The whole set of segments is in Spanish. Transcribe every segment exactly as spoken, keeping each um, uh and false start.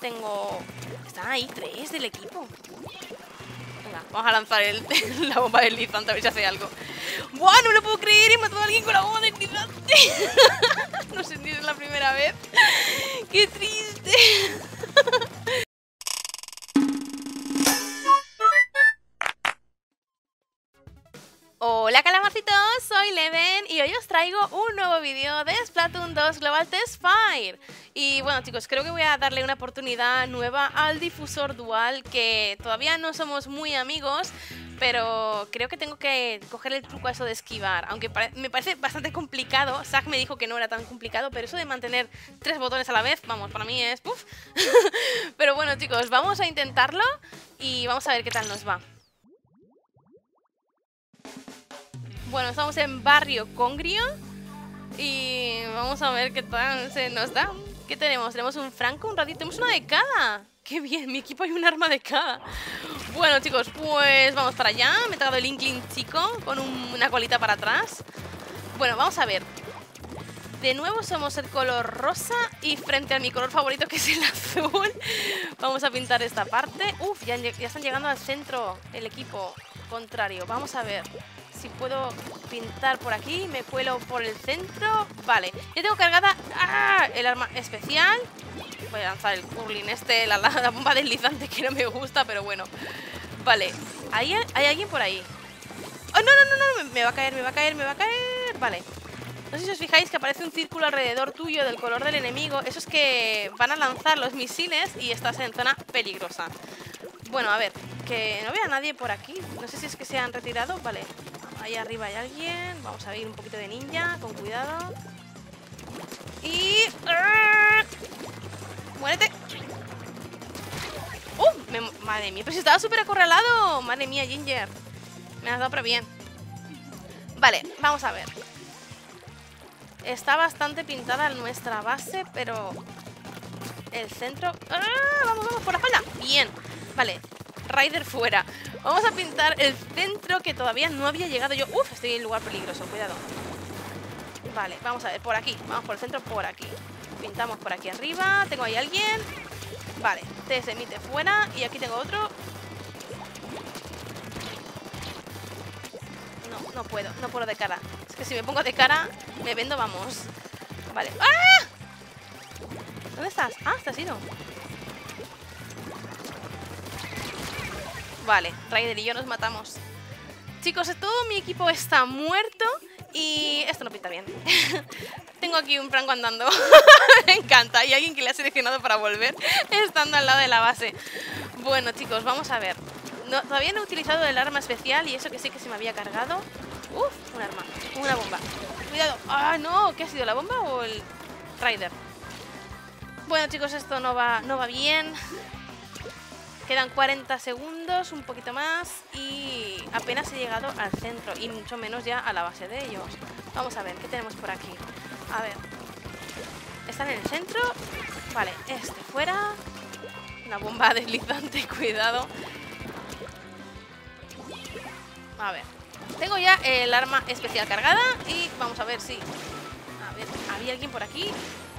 tengo... Están ahí tres del equipo. Venga, vamos a lanzar el, la bomba deslizante a ver si hace algo. ¡Buah! No lo puedo creer, he matado a alguien con la bomba deslizante. No sé si es la primera vez. ¡Qué triste! Hola calamarcitos, soy Leven y hoy os traigo un nuevo vídeo de Splatoon dos Global Test Fire. Y bueno chicos, creo que voy a darle una oportunidad nueva al difusor dual, que todavía no somos muy amigos, pero creo que tengo que coger el truco a eso de esquivar, aunque pare me parece bastante complicado. Zack me dijo que no era tan complicado, pero eso de mantener tres botones a la vez, vamos, para mí es puff. Pero bueno chicos, vamos a intentarlo y vamos a ver qué tal nos va. Bueno, estamos en Barrio Congrio y vamos a ver qué tal se nos da. ¿Qué tenemos? Tenemos un franco, un ratito, tenemos una de cada. ¡Qué bien! Mi equipo hay un arma de cada. Bueno chicos, pues vamos para allá. Me he tragado el Inkling chico con un, una colita para atrás. Bueno, vamos a ver. De nuevo somos el color rosa y frente a mi color favorito, que es el azul, vamos a pintar esta parte. Uf, ya, ya están llegando al centro el equipo contrario. Vamos a ver si puedo pintar por aquí. Me cuelo por el centro. Vale, ya tengo cargada ¡ah! El arma especial. Voy a lanzar el curling este, la, la bomba deslizante, que no me gusta, pero bueno. Vale, ¿hay, hay alguien por ahí? ¡Oh, no, no, no, no! Me va a caer, me va a caer, me va a caer. Vale. No sé si os fijáis que aparece un círculo alrededor tuyo del color del enemigo. Eso es que van a lanzar los misiles y estás en zona peligrosa. Bueno, a ver, que no veo a nadie por aquí. No sé si es que se han retirado. Vale, ahí arriba hay alguien. Vamos a ir un poquito de ninja, con cuidado. Y... ¡muérete! ¡Uh! Me... Madre mía, pero si estaba súper acorralado. Madre mía, Ginger. Me has dado pero bien. Vale, vamos a ver. Está bastante pintada nuestra base, pero... el centro... ¡ah! ¡Vamos, vamos! ¡Por la espalda! ¡Bien! Vale, Rider fuera. Vamos a pintar el centro, que todavía no había llegado yo. ¡Uf! Estoy en lugar peligroso, cuidado. Vale, vamos a ver, por aquí. Vamos por el centro, por aquí. Pintamos por aquí arriba. Tengo ahí a alguien. Vale, T S emite fuera. Y aquí tengo otro. No, no puedo, no puedo de cara. Es que si me pongo de cara, me vendo, vamos. Vale. ¡Ah! ¿Dónde estás? Ah, estás ido. Vale, Ryder y yo nos matamos. Chicos, todo mi equipo está muerto y esto no pinta bien. Tengo aquí un franco andando. Me encanta. Y alguien que le ha seleccionado para volver estando al lado de la base. Bueno, chicos, vamos a ver. No, todavía no he utilizado el arma especial y eso que sí que se me había cargado. Uf, un arma, una bomba. Cuidado. Ah, no, ¿qué ha sido? ¿La bomba o el Rider? Bueno, chicos, esto no va, no va bien. Quedan cuarenta segundos, un poquito más. Y apenas he llegado al centro y mucho menos ya a la base de ellos. Vamos a ver, ¿qué tenemos por aquí? A ver. ¿Están en el centro? Vale, este fuera. Una bomba deslizante, cuidado. A ver, tengo ya el arma especial cargada y vamos a ver si... A ver, ¿había alguien por aquí?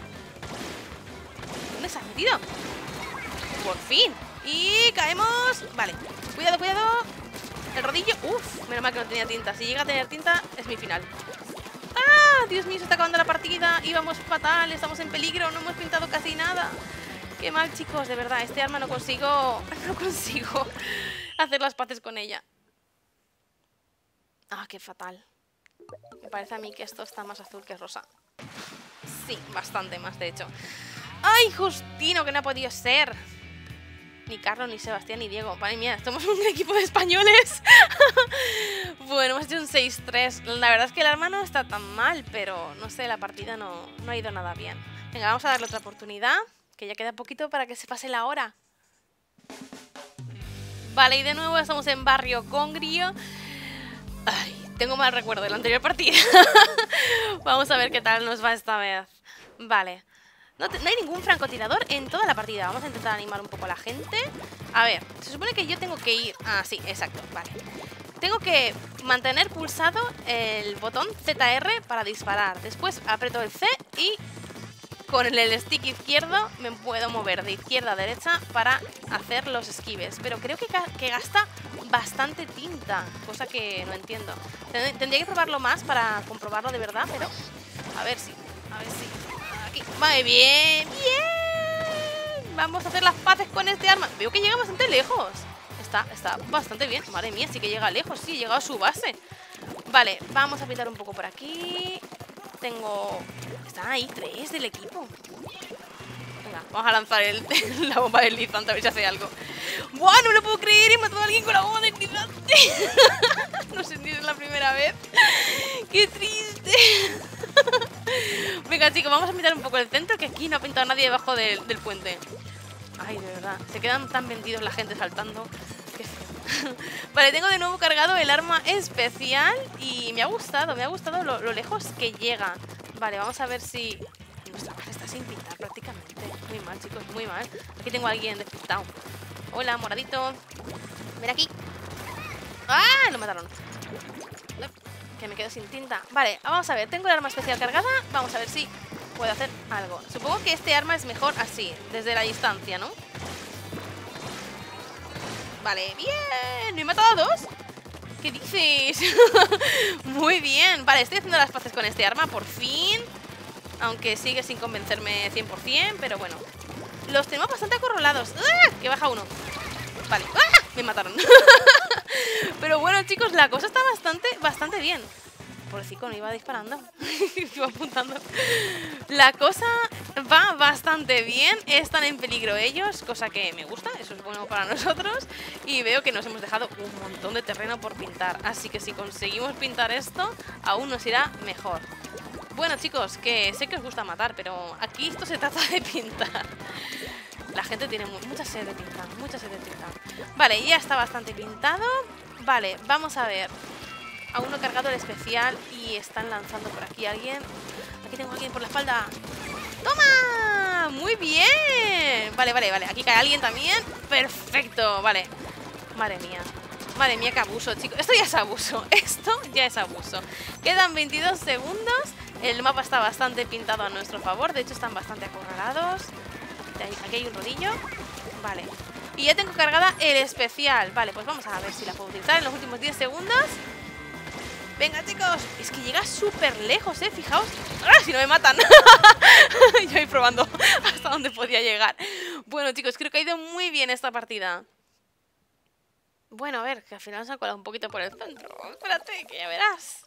¿Dónde se ha metido? Por fin. Y caemos... Vale, cuidado, cuidado. El rodillo... Uf, menos mal que no tenía tinta. Si llega a tener tinta, es mi final. ¡Ah! Dios mío, se está acabando la partida. Íbamos fatal, estamos en peligro. No hemos pintado casi nada. Qué mal, chicos, de verdad. Este arma no consigo... No consigo hacer las paces con ella. Ah, qué fatal. Me parece a mí que esto está más azul que rosa. Sí, bastante más, de hecho. ¡Ay, Justino, que no ha podido ser! Ni Carlos, ni Sebastián, ni Diego. Madre mía, somos un equipo de españoles. Bueno, hemos hecho un seis tres. La verdad es que el arma no está tan mal, pero no sé, la partida no, no ha ido nada bien. Venga, vamos a darle otra oportunidad, que ya queda poquito para que se pase la hora. Vale, y de nuevo estamos en Barrio Congrio. Ay, tengo mal recuerdo de la anterior partida. Vamos a ver qué tal nos va esta vez. Vale. No, te, no hay ningún francotirador en toda la partida. Vamos a intentar animar un poco a la gente. A ver, se supone que yo tengo que ir... Ah, sí, exacto, vale. Tengo que mantener pulsado el botón Z R para disparar. Después aprieto el C y con el stick izquierdo me puedo mover de izquierda a derecha para hacer los esquives. Pero creo que, que gasta bastante tinta, cosa que no entiendo. Tendría que probarlo más para comprobarlo de verdad, pero a ver si, a ver si. Aquí, vale, bien, bien. Vamos a hacer las paces con este arma. Veo que llega bastante lejos. Está, está bastante bien. Madre mía, sí que llega lejos, sí, llega a su base. Vale, vamos a pintar un poco por aquí. Tengo... Están ahí tres del equipo. Venga, vamos a lanzar el, la bomba deslizante a ver si hace algo. ¡Buah! No lo puedo creer, he matado a alguien con la bomba deslizante. No sé si es la primera vez. ¡Qué triste! Venga, chicos, vamos a pintar un poco el centro, que aquí no ha pintado nadie debajo del, del puente. Ay, de verdad, se quedan tan vendidos la gente saltando. Qué feo. Vale, tengo de nuevo cargado el arma especial y me ha gustado, me ha gustado lo, lo lejos que llega. Vale, vamos a ver si... Nuestra base está sin pintar prácticamente. Muy mal, chicos, muy mal. Aquí tengo a alguien despistado. Hola, moradito. Ven aquí. ¡Ah! Lo mataron. Que me quedo sin tinta. Vale, vamos a ver, tengo el arma especial cargada. Vamos a ver si puedo hacer algo. Supongo que este arma es mejor así, desde la distancia, ¿no? Vale, bien. ¿Me he matado a dos? ¿Qué dices? Muy bien. Vale, estoy haciendo las paces con este arma, por fin. Aunque sigue sin convencerme cien por cien, pero bueno. Los tenemos bastante acorralados. ¡Ah! Que baja uno. Vale. ¡Ah! Me mataron. Pero bueno, chicos, la cosa está bastante, bastante bien. Pobrecito, no iba disparando. Iba apuntando. La cosa va bastante bien. Están en peligro ellos, cosa que me gusta. Eso es bueno para nosotros. Y veo que nos hemos dejado un montón de terreno por pintar. Así que si conseguimos pintar esto, aún nos irá mejor. Bueno, chicos, que sé que os gusta matar, pero aquí esto se trata de pintar. La gente tiene mucha sed de pintar, mucha sed de pintar. Vale, ya está bastante pintado. Vale, vamos a ver. Aún no he cargado el especial y están lanzando por aquí a alguien. Aquí tengo a alguien por la espalda. ¡Toma! ¡Muy bien! Vale, vale, vale. Aquí cae alguien también. ¡Perfecto! Vale. Madre mía. Madre mía, qué abuso, chicos. Esto ya es abuso. Esto ya es abuso. Quedan veintidós segundos. El mapa está bastante pintado a nuestro favor. De hecho, están bastante acorralados. Aquí hay un rodillo. Vale. Y ya tengo cargada el especial. Vale, pues vamos a ver si la puedo utilizar en los últimos diez segundos. Venga, chicos. Es que llega súper lejos, ¿eh? Fijaos. ¡Ah! Si no me matan. Yo voy probando hasta dónde podía llegar. Bueno, chicos, creo que ha ido muy bien esta partida. Bueno, a ver, que al final se ha colado un poquito por el centro. Espérate, que ya verás.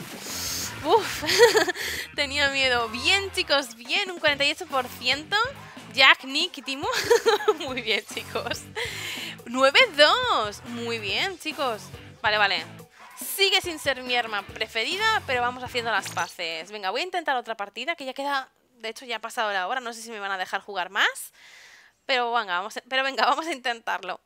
Uf, tenía miedo. Bien, chicos, bien, un cuarenta y ocho por ciento. Jack, Nick y Timo. Muy bien, chicos. nueve dos. Muy bien, chicos. Vale, vale. Sigue sin ser mi arma preferida, pero vamos haciendo las paces. Venga, voy a intentar otra partida, que ya queda... De hecho, ya ha pasado la hora. No sé si me van a dejar jugar más. Pero venga, vamos a, pero venga, vamos a intentarlo.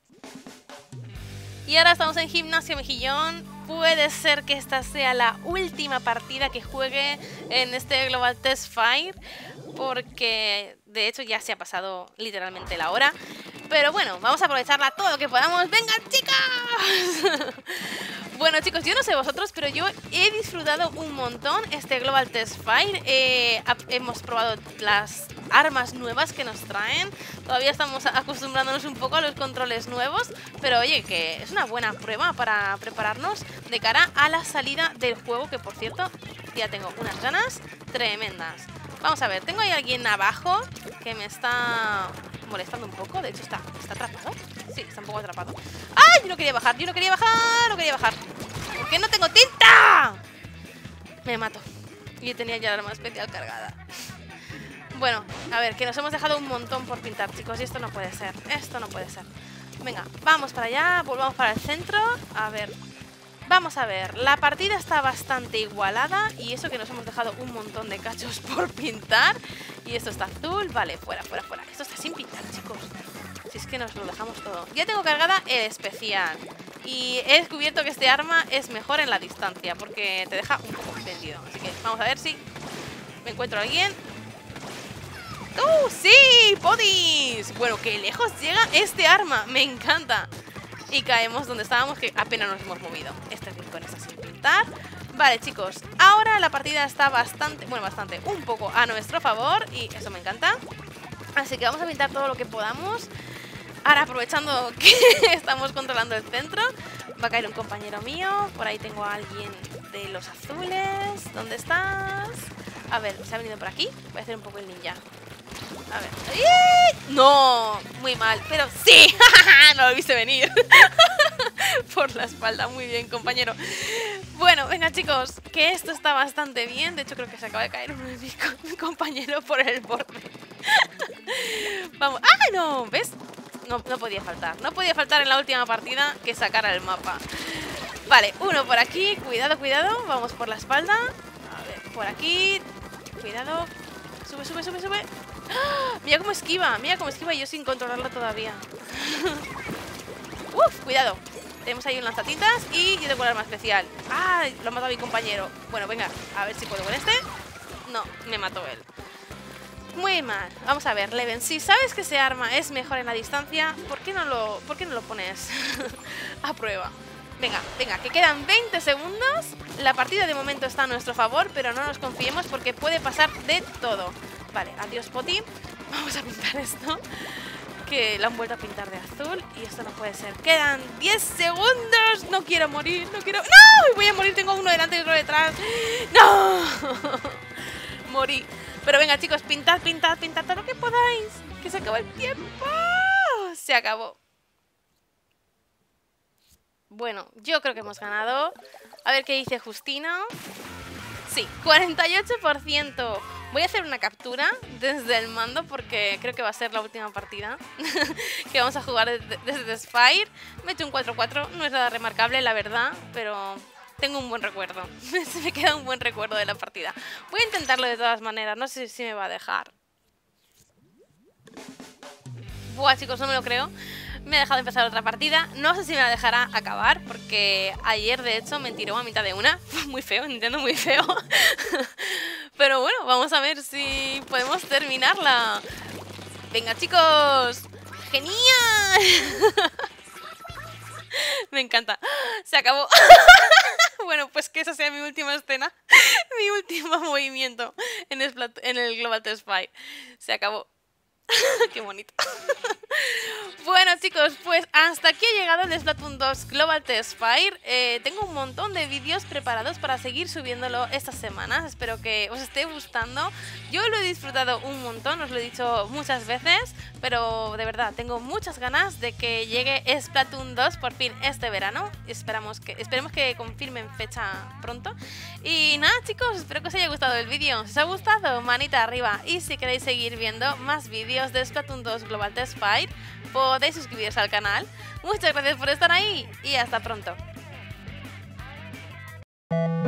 Y ahora estamos en Gimnasio Mejillón. Puede ser que esta sea la última partida que juegue en este Global Test Fire, porque de hecho ya se ha pasado literalmente la hora. Pero bueno, vamos a aprovecharla todo lo que podamos. ¡Venga, chicas! Bueno, chicos, yo no sé vosotros, pero yo he disfrutado un montón este Global Test Fire. Eh, hemos probado las armas nuevas que nos traen. Todavía estamos acostumbrándonos un poco a los controles nuevos, pero oye, que es una buena prueba para prepararnos de cara a la salida del juego, que por cierto, ya tengo unas ganas tremendas. Vamos a ver, tengo ahí alguien abajo que me está molestando un poco. De hecho, está, ¿está atrapado? Sí, está un poco atrapado. ¡Ay! Yo no quería bajar, yo no quería bajar, no quería bajar. ¿Por qué no tengo tinta? Me mato. Y tenía ya la arma especial cargada. Bueno, a ver, que nos hemos dejado un montón por pintar, chicos. Y esto no puede ser, esto no puede ser. Venga, vamos para allá, volvamos para el centro. A ver, vamos a ver. La partida está bastante igualada. Y eso que nos hemos dejado un montón de cachos por pintar. Y esto está azul, vale, fuera, fuera, fuera. Esto está sin pintar, chicos. Si es que nos lo dejamos todo. Ya tengo cargada el especial. Y he descubierto que este arma es mejor en la distancia, porque te deja un poco vendido. Así que vamos a ver si me encuentro a alguien. ¡Uh! ¡Sí! ¡Podis! Bueno, qué lejos llega este arma. Me encanta. Y caemos donde estábamos, que apenas nos hemos movido. Este rincón está sin pintar. Vale, chicos, ahora la partida está bastante, bueno, bastante, un poco a nuestro favor y eso me encanta. Así que vamos a pintar todo lo que podamos. Ahora, aprovechando que estamos controlando el centro, va a caer un compañero mío. Por ahí tengo a alguien de los azules. ¿Dónde estás? A ver, se ha venido por aquí. Voy a hacer un poco el ninja. A ver. ¡Ay! No, muy mal, pero sí. No lo viste venir. Por la espalda, muy bien, compañero. Bueno, venga, chicos, que esto está bastante bien. De hecho, creo que se acaba de caer uno de mis co compañeros por el borde. Vamos. ¡Ah, no! ¿Ves? No, no podía faltar. No podía faltar en la última partida que sacara el mapa. Vale, uno por aquí. Cuidado, cuidado. Vamos por la espalda. A ver, por aquí. Cuidado. Sube, sube, sube, sube. ¡Ah! Mira cómo esquiva. Mira cómo esquiva y yo sin controlarlo todavía. Uf, cuidado. Tenemos ahí un lanzatintas y yo tengo un arma especial. ¡Ah! Lo ha matado mi compañero. Bueno, venga, a ver si puedo con este. No, me mató él. Muy mal. Vamos a ver, Leven, si sabes que ese arma es mejor en la distancia, ¿por qué no lo, ¿por qué no lo pones a prueba? Venga, venga, que quedan veinte segundos. La partida de momento está a nuestro favor, pero no nos confiemos porque puede pasar de todo. Vale, adiós, Poti. Vamos a pintar esto. Que lo han vuelto a pintar de azul y esto no puede ser. Quedan diez segundos. No quiero morir, no quiero... ¡No! Voy a morir, tengo uno delante y otro detrás. ¡No! Morí. Pero venga, chicos, pintad, pintad, pintad todo lo que podáis. Que se acabó el tiempo. Se acabó. Bueno, yo creo que hemos ganado. A ver qué dice Justina. Sí, cuarenta y ocho por ciento. Voy a hacer una captura desde el mando porque creo que va a ser la última partida que vamos a jugar desde, desde Spire. Me he hecho un cuatro cuatro, no es nada remarcable, la verdad, pero tengo un buen recuerdo. Se me queda un buen recuerdo de la partida. Voy a intentarlo de todas maneras, no sé si me va a dejar. Buah, chicos, no me lo creo. Me ha dejado empezar otra partida. No sé si me la dejará acabar, porque ayer, de hecho, me tiró a mitad de una. Muy feo, Nintendo, muy feo. Pero bueno, vamos a ver si podemos terminarla. ¡Venga, chicos! ¡Genial! Me encanta. Se acabó. Bueno, pues que esa sea mi última escena. Mi último movimiento en el, en el Global Test Fight. Se acabó. Qué bonito. Bueno, chicos, pues hasta aquí ha llegado el Splatoon dos Global Test Fire. eh, Tengo un montón de vídeos preparados para seguir subiéndolo estas semanas. Espero que os esté gustando. Yo lo he disfrutado un montón, os lo he dicho muchas veces, pero de verdad, tengo muchas ganas de que llegue Splatoon dos por fin este verano. Esperamos que, esperemos que confirmen fecha pronto. Y nada, chicos, espero que os haya gustado el vídeo. Si os ha gustado, manita arriba. Y si queréis seguir viendo más vídeos de Splatoon dos Global Test Fight, podéis suscribiros al canal. Muchas gracias por estar ahí y hasta pronto.